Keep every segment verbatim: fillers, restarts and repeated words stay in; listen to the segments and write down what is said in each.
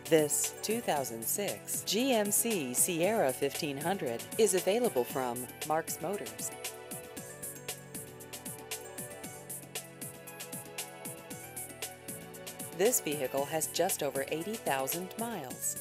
This two thousand six G M C Sierra fifteen hundred is available from Marks Motors. This vehicle has just over eighty thousand miles.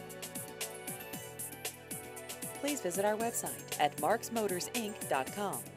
Please visit our website at marks motors inc dot com.